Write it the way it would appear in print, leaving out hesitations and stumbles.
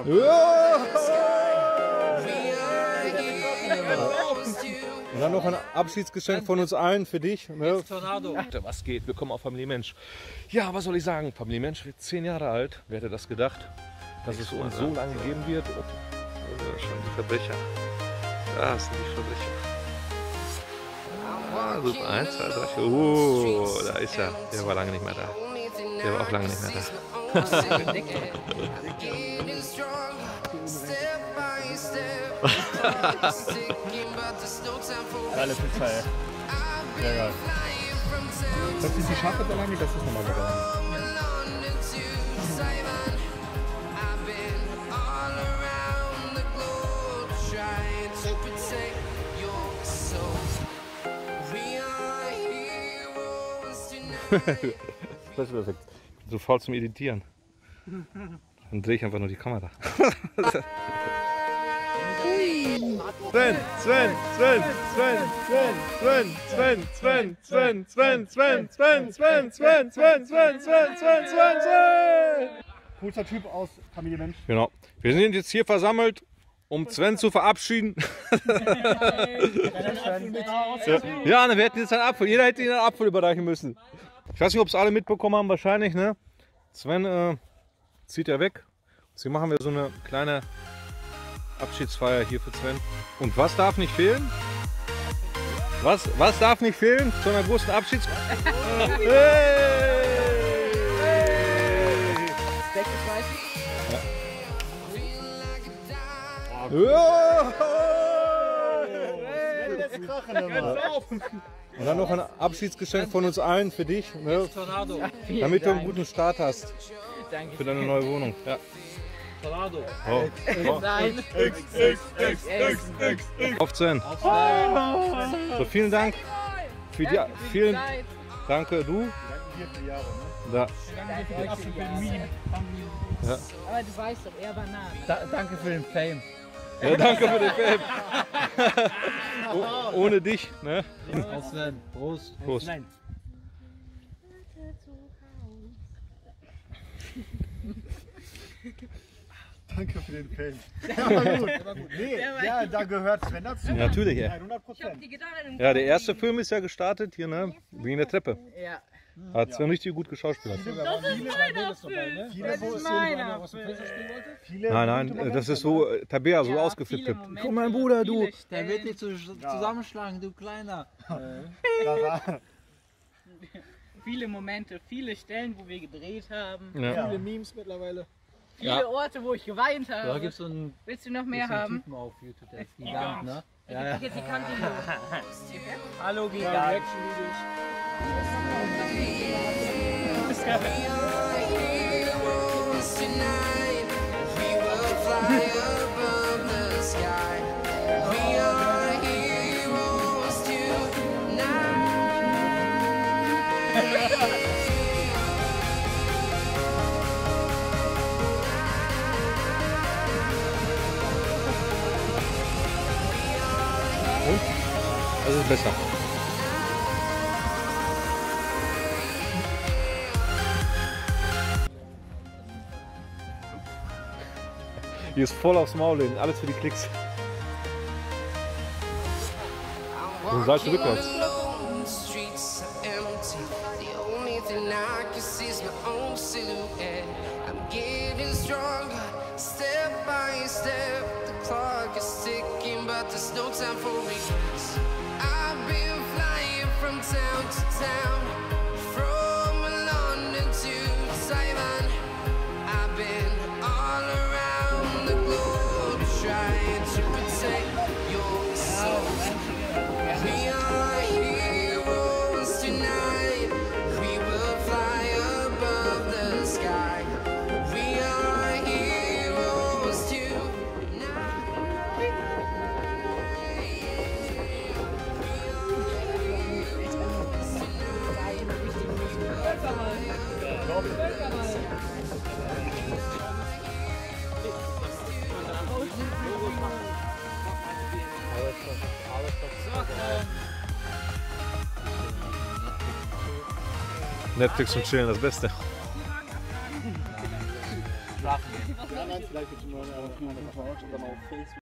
Und dann noch ein Abschiedsgeschenk von uns allen für dich. Ne? Tornado. Was geht? Willkommen auf Familie Mensch. Ja, was soll ich sagen? Familie Mensch wird 10 Jahre alt. Wer hätte das gedacht, dass es uns so lange geben wird? Oh, schon die Verbrecher. Das sind die Verbrecher. Ah, super. 1, 2, 3. Oh, da ist er. Der war lange nicht mehr da. Der war auch lange nicht mehr da. Geile Pizza, ey. Sehr geil. Das sind die Schafe da lange, das ist nochmal gegangen. Das ist perfekt. So faul zum Editieren. Dann drehe ich einfach nur die Kamera. Sven, Sven, Sven, Sven, Sven, Sven, Sven, Sven, Sven, Sven, Sven, Sven, Sven, Sven, Sven, Sven, Sven, Sven, Sven, Sven. Coolster Typ aus Familie Mensch. Genau. Wir sind jetzt hier versammelt, um Sven zu verabschieden. Ja, wir hätten jetzt einen Apfel. Jeder hätte ihnen einen Apfel überreichen müssen. Ich weiß nicht, ob es alle mitbekommen haben, wahrscheinlich, ne? Sven zieht ja weg. Deswegen machen wir so eine kleine Abschiedsfeier hier für Sven. Und was darf nicht fehlen? Was darf nicht fehlen zu einer großen Abschiedsfeier? Hey! Und dann noch ein Abschiedsgeschenk von uns allen für dich, ne? Tornado. Damit du einen guten Start hast für deine neue Wohnung. Ja. Tornado. Oh. Nein. Auf Sven. So, vielen Dank für die. Vielen Danke, du. Da. Ja. Aber du weißt doch, er war nah. Danke für den Fame. Ja, danke für den Fame. Ohne dich, ne? Sven. Prost. Prost. Nein. Danke für den Fame. Der war gut. Nee, ja, da gehört Sven dazu. Ja, natürlich, ja. 100%. Ja, der erste Film ist ja gestartet hier, ne? Wegen der Treppe. Ja. Hat Sven richtig gut geschauspielert. Das ist meiner Film. Das ist meiner Film. Nein, das ist so Tabea, so ausgeflippt. Komm, mein Bruder, du. Der wird dich zusammenschlagen, du Kleiner. Viele Momente, viele Stellen, wo wir gedreht haben. Ja. Viele Memes mittlerweile. Viele Orte, wo ich geweint habe. Da gibt's so einen Willst du noch mehr haben? Typen auf YouTube, der ist Gigant, ne? Ja. Hallo, Gigant. Und? Das ist besser. Hier ist voll aufs Maul hin, alles für die Klicks. Und Seite rückwärts. Netflix und chillen, das Beste. Schlafen. Ja, nein, vielleicht jetzt nur eine